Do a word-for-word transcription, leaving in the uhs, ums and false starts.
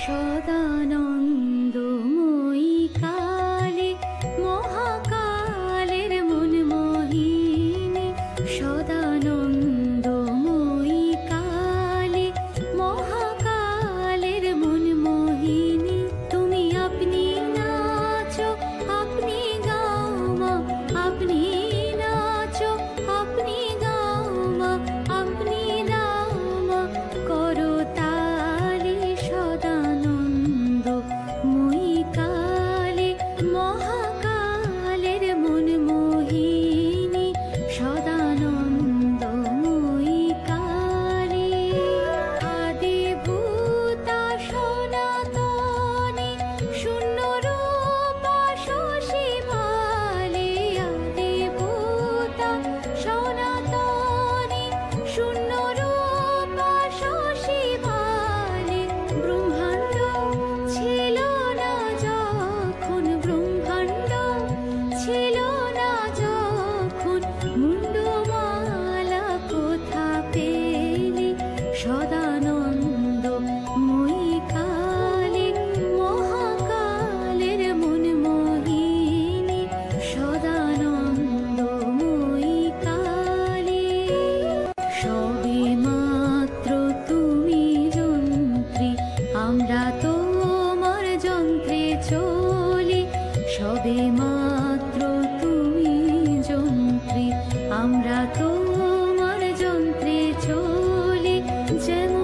সদানন্দময়ী কালী মহাকালের মনমোহিনী, সদানন্দময়ী কালী মহাকালের মনমোহিনী। তুমি আপনি নাচো আপনি গাও মা, আপনি নাচো আপনি গাও মা, আপনি নাও মা করো তালি। সদানন্দময়ী কালী মহাকালের মনমোহিনী, সদানন্দময়ী কালী। আদিভূতা সনাতনী শূন্যরূপা শশী ভালে, আদিভূতা সনাতনী শূন্যরূপা শশী ভালে। ব্রহ্মাণ্ড ছিল না যখন, ব্রহ্মাণ্ড ছিল না যখন, মুন্ডমালা কোথা পেলি। সদানন্দময়ী কালী মহাকালের মনমোহিনী, সদানন্দময়ী কালী। সবে মাত্র তুমি যন্ত্রী, আমরা তোমার যন্ত্রে চলি। সবে মাত্র তুমি যন্ত্রী, আমরা তোমার যন্ত্রে চলি। যেমন